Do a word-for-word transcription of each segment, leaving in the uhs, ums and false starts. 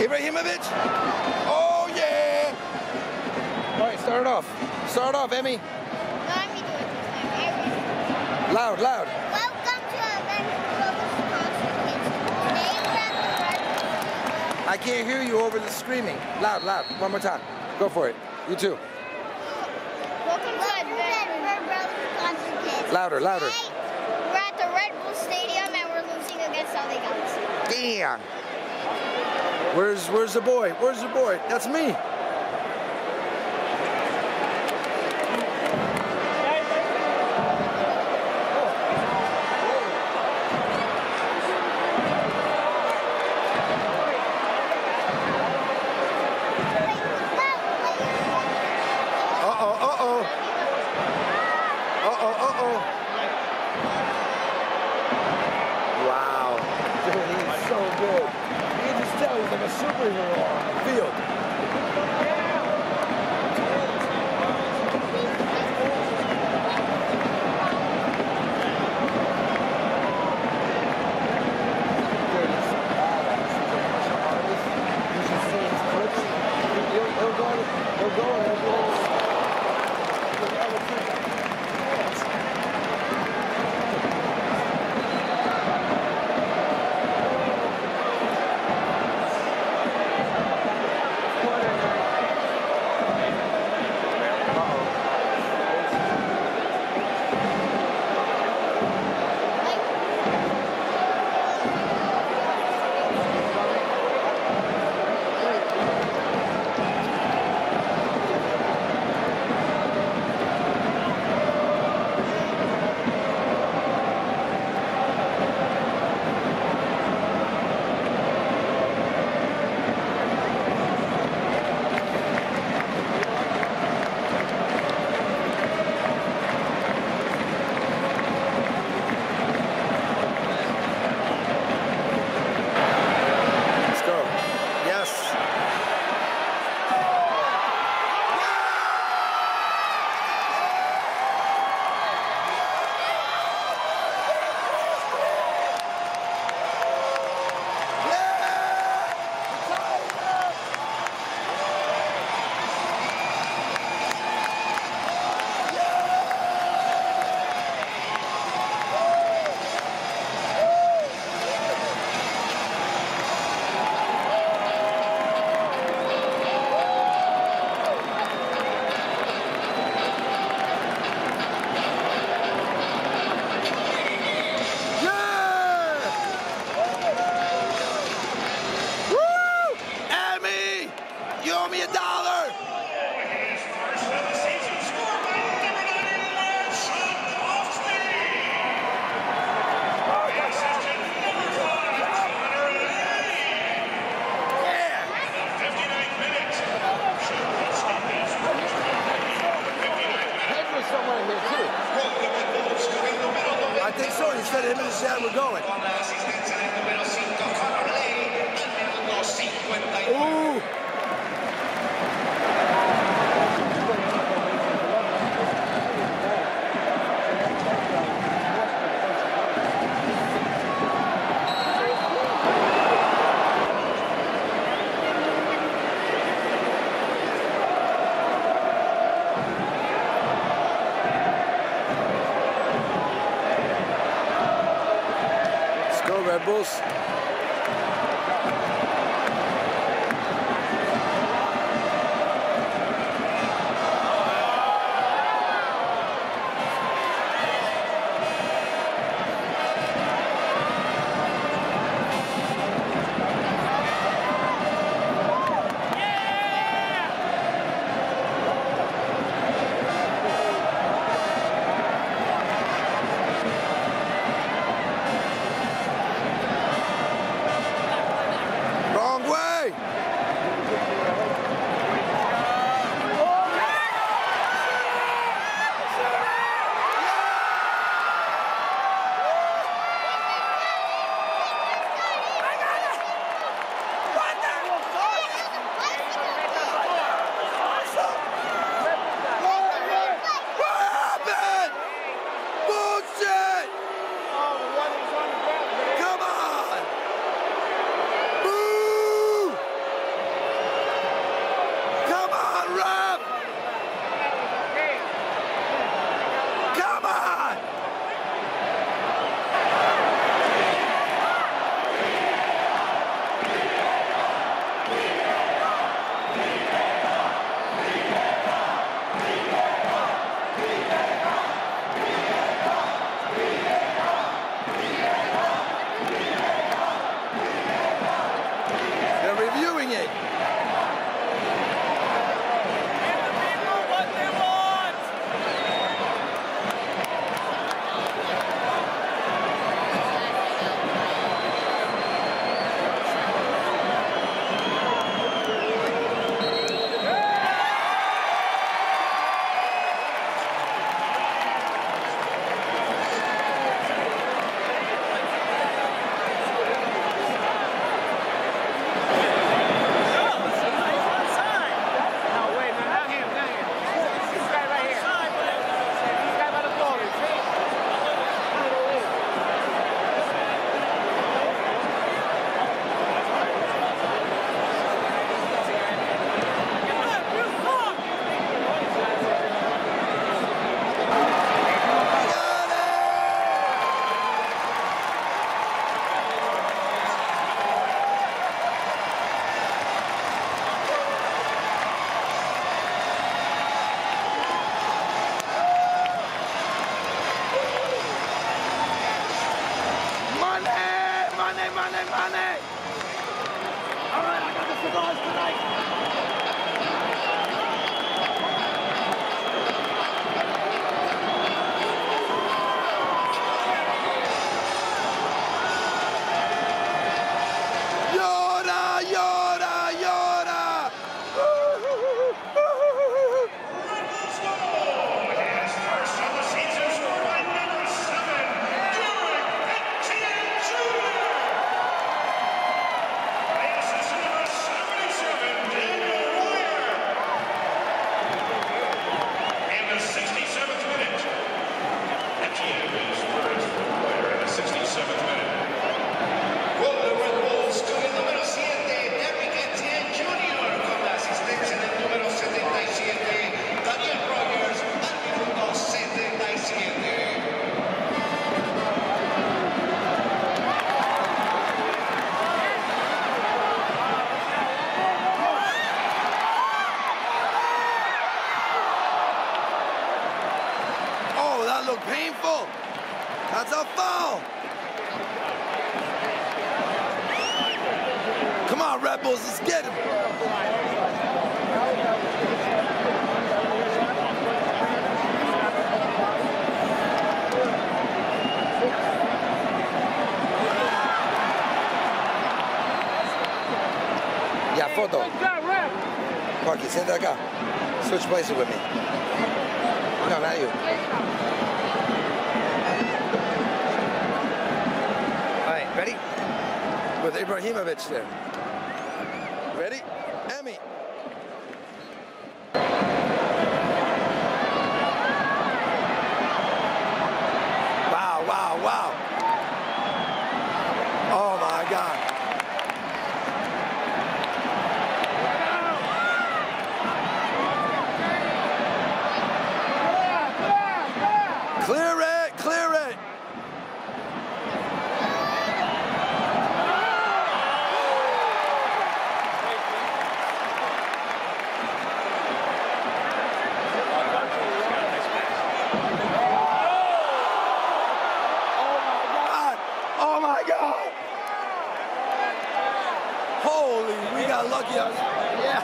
Ibrahimovic? Oh, yeah! All right, start it off. Start off, Emmy. No, let me do it this time. Loud, loud. Welcome to event Brotherz concert, kids. Today we're at the Brotherz. I can't hear you over the screaming. Loud, loud. One more time. Go for it. You too. Welcome to event Brotherz concert, kids. Louder, louder. Today, we're at the Red Bull Stadium and we're losing against L A Galaxy. Damn. Where's where's the boy? Where's the boy? That's me. Uh-oh, uh-oh. Uh-oh, uh-oh. Wow. Dude, he's so good. You can just tell he's like a superhero on the field. Dude, he's so badass. He's a martial artist. You should see his clips. He'll, he'll go, he'll go and he'll go. You owe me a dollar! I think so. He said him and his dad were going. Ooh! Red Bulls. money, money! All right, I got the cigars tonight. Painful. That's a foul. Come on, Red Bulls, let's get him. Yeah, photo. Parky, siéntate acá. Switch places with me. No, not you. Ready? With Ibrahimovic there. Ready? Emmy. Wow, wow, wow. Oh my God. Clear it, clear it. Holy, we got lucky. Yeah.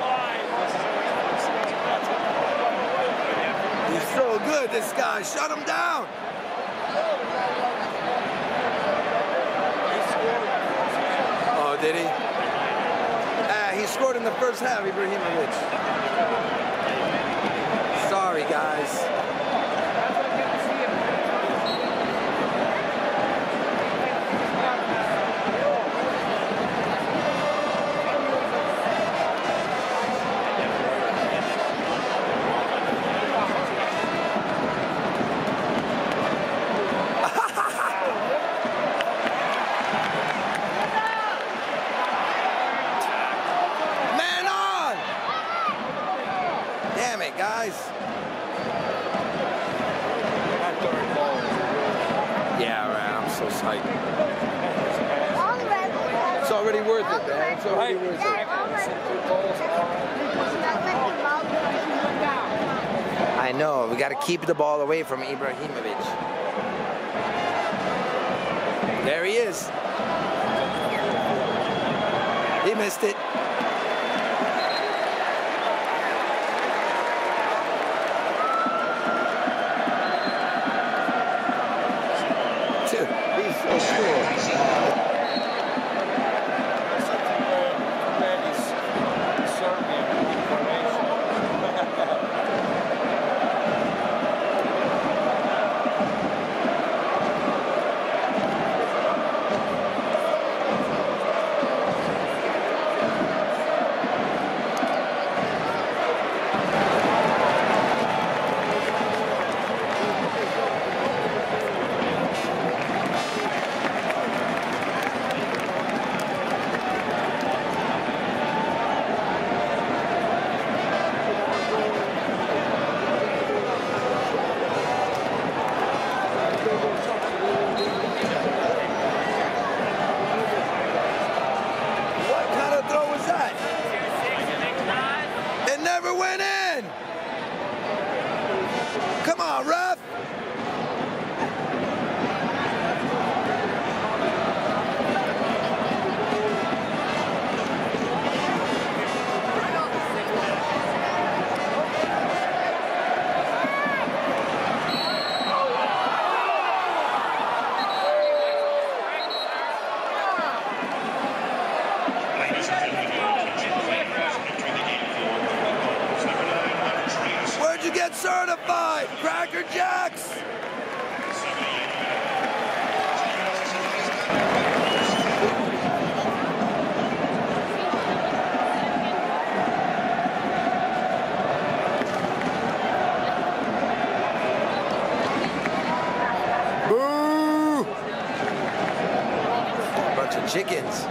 He's so good, this guy. Shut him down. Oh, did he? Ah, he scored in the first half, Ibrahimovic. Sorry, guys. Damn it, guys. Yeah, right. I'm so psyched. It's already worth it, man. It's already worth it. I know. We got to keep the ball away from Ibrahimovic. There he is. He missed it. He's so cool. Cracker Jacks! Boo! Bunch of chickens.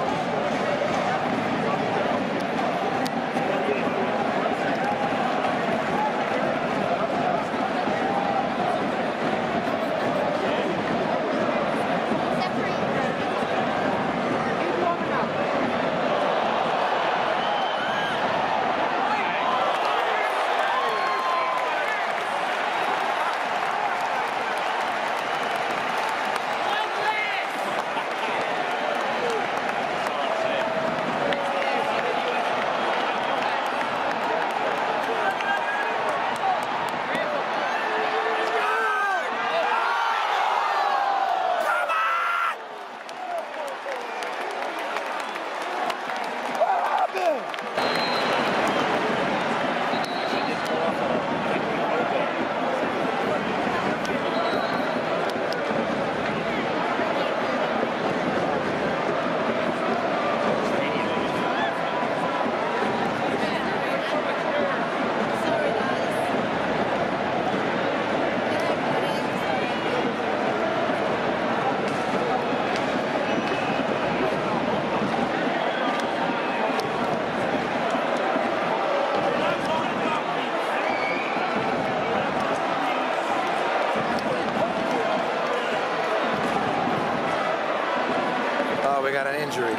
We got an injury.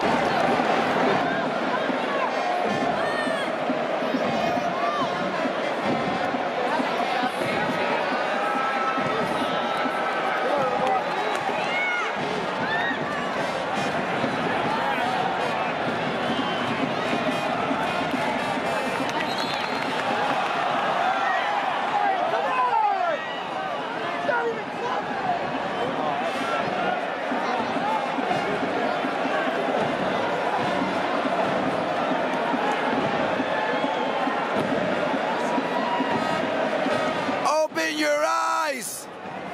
Your eyes!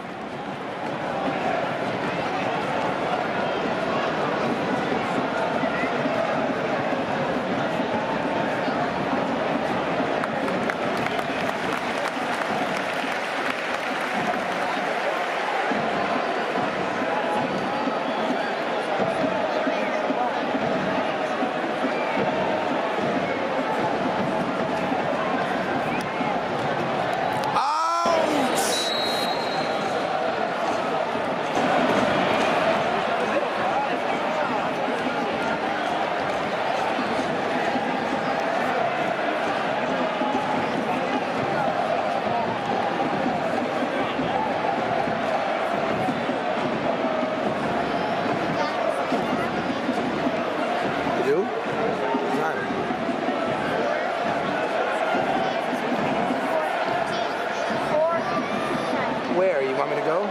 Where? You want me to go?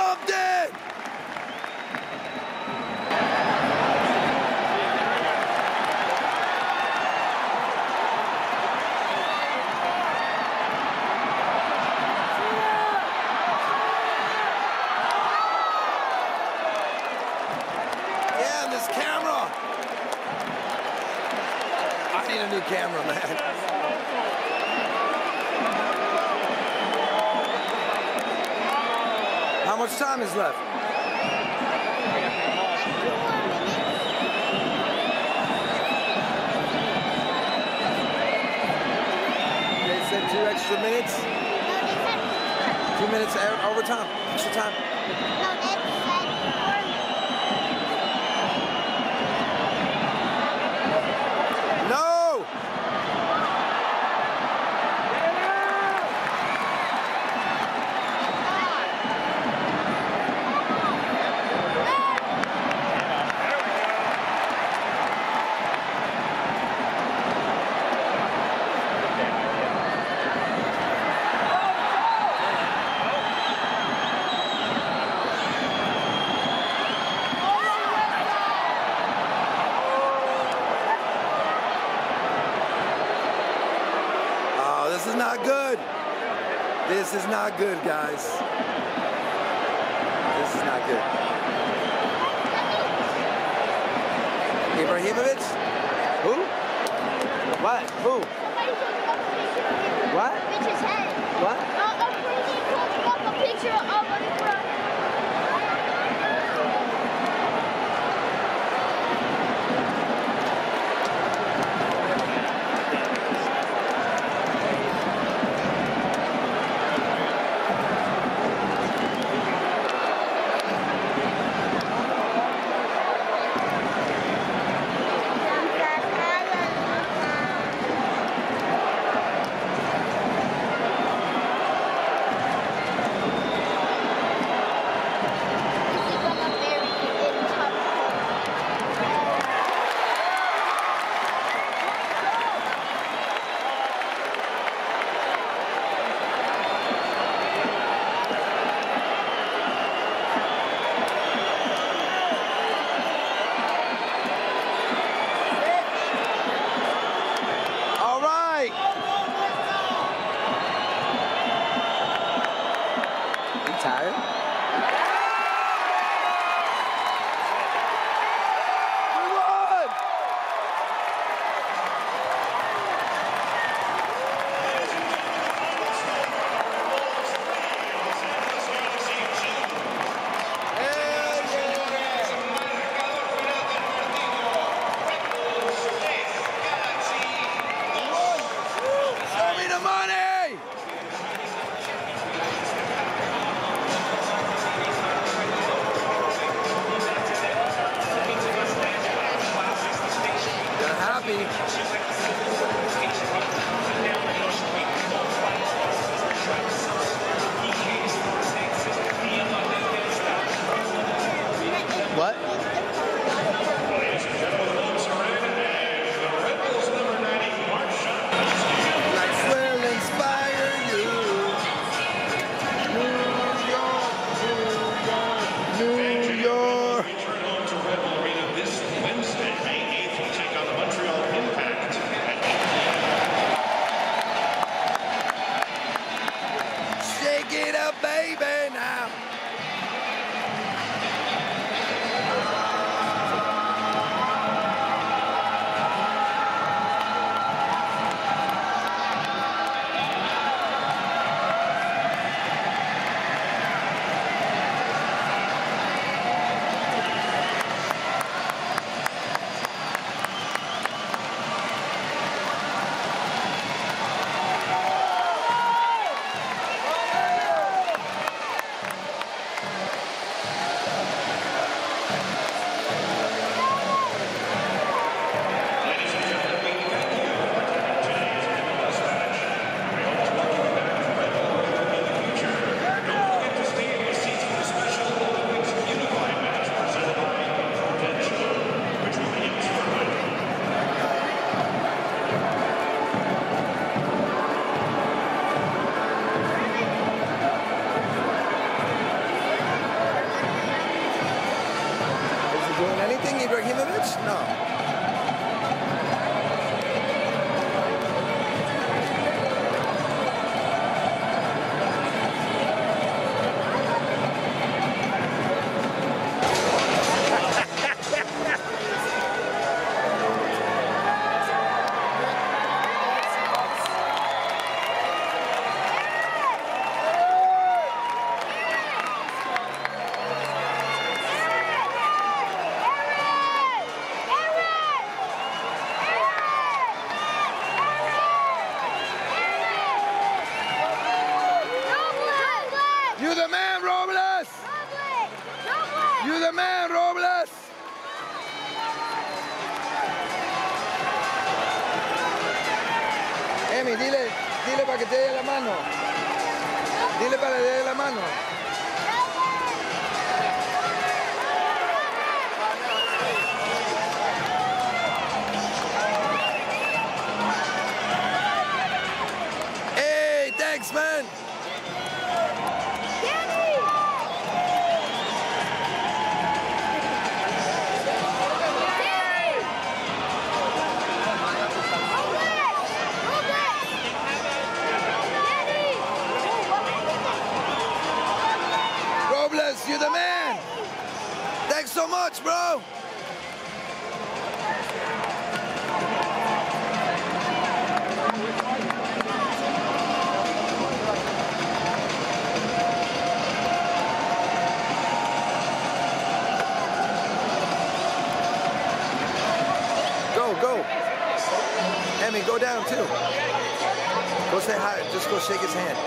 something! Yeah, this camera. I need a new camera, man. How much time is left? They said two extra minutes? Two minutes overtime, extra time. No, they said four minutes. No! This is not good. This is not good, guys. This is not good. Ibrahimovic? Who? What? Who? What? Bitch's head. What? Uh, a pretty close up a picture of a front. anything, Ibrahimovic? No. You the man, Robles! You the man, Robles! Emi, dile, dile para que te dé la mano. Dile para que te dé la mano. Hey, thanks, man. You're the man. Thanks so much, bro. Go, go. Emmy, go down too. Go say hi. Just go shake his hand.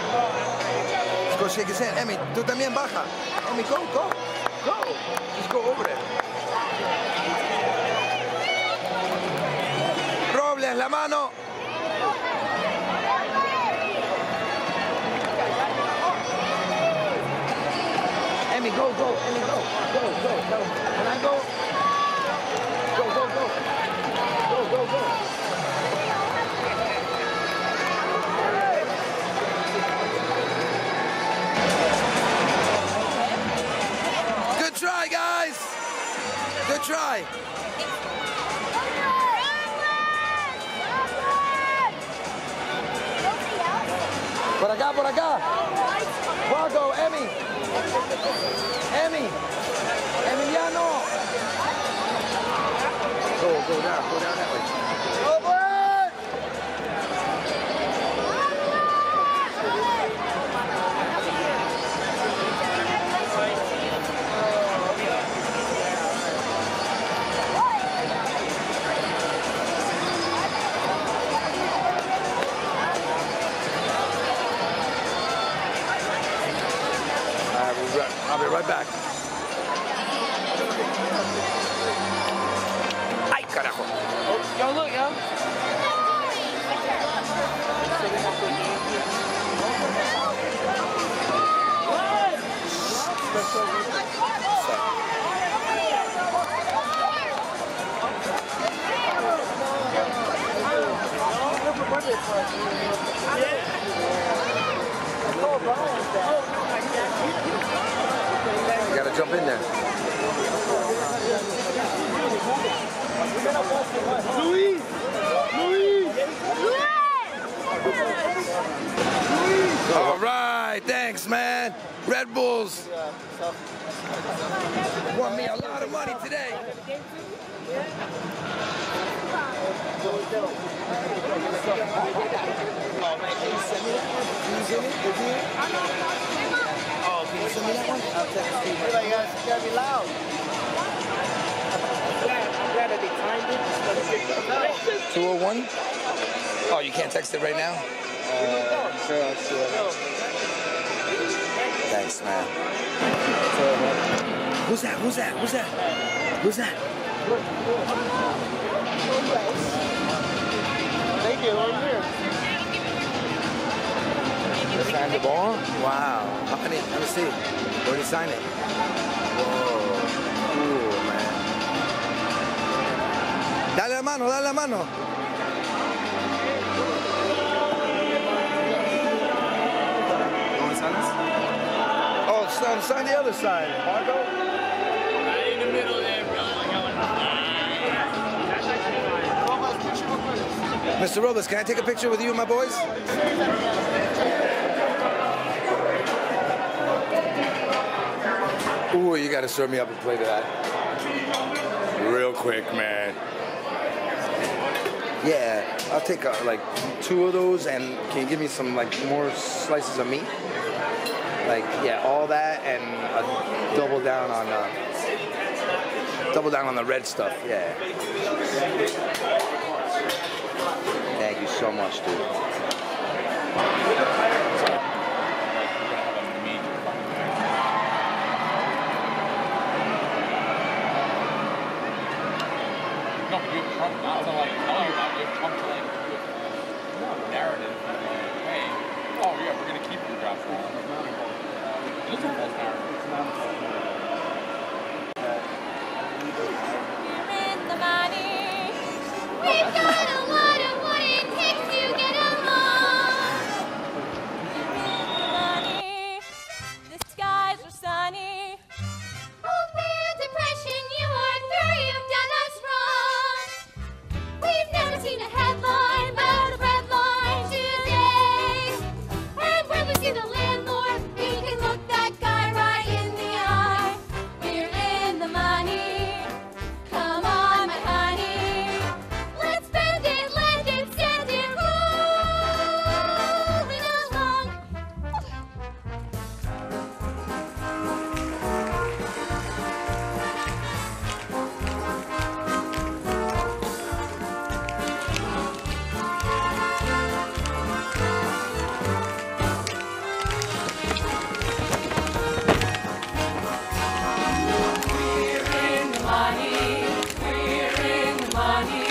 Go shake his hand. Emmy, tú también baja. Emmy, go, go, go. Just go over there. Robles, la mano. Emmy, go, go. Emmy, go. Go, go, go. Can I go? Go, go, go. Go, go, go. Good try, guys. Good try. Por acá, por acá. Marco, Emmy. Emmy. Emiliano. Go, go down, go down that way. Go, boy. I'll be right back. Ay, carajo. Oh, yo, look, yo. You gotta jump in there. Luis! Luis! All right, thanks, man. Red Bulls won me a lot of money today. Oh, man, can you send me that one? Can you send it? Is he in? Oh, can you send me that one? I'll text you. You gotta, you gotta be loud. I'm glad, I'm glad that they timed it. two oh one? Oh, you can't text it right now? Uh, sure, sure. Thanks, man. Who's that? Who's that? Who's that? Who's that? Thank you, over here. You signed the ball? Wow. How many? Let me see. Where did he sign it? Whoa. Cool, man. Dale la mano, dale la mano. Oh, sign, sign the other side. Marco? Right in the middle there, bro. Mister Robles, can I take a picture with you and my boys? Ooh, you gotta serve me up a plate of that. Real quick, man. Yeah, I'll take uh, like two of those, and can you give me some like more slices of meat? Like, yeah, all that, and uh, double down on uh, double down on the red stuff. Yeah. Thank you so much, dude. No, but you have Trump not to like tell you about. You have Trump to like do a narrative. Hey, oh yeah, we're gonna keep your job for all. It is a false narrative. It's not a false narrative. We're in the money. We've got a lot of what it takes to get along. We're in the money. The skies are sunny. Oh, man, depression, you are through. You've done us wrong. We've never seen a headline about a red line today. And when we see the landlord, we can look that guy right in the eye. We're in the money. Come on, my honey. Let's spend it, lend it, send it, rolling along. We're in the money. We're in the money.